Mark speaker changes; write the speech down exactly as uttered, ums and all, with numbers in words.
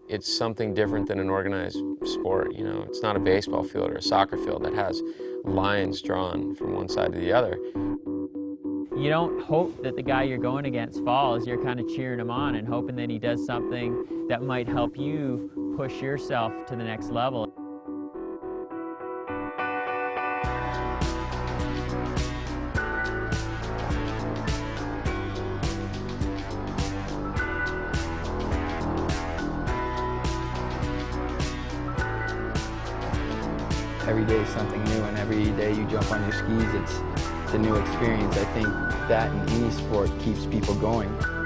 Speaker 1: It's something different than an organized sport, you know. It's not a baseball field or a soccer field that has lines drawn from one side to the other.
Speaker 2: You don't hope that the guy you're going against falls. You're kind of cheering him on and hoping that he does something that might help you push yourself to the next level.
Speaker 3: Every day is something new, and every day you jump on your skis, it's, it's a new experience. I think that in any sport keeps people going.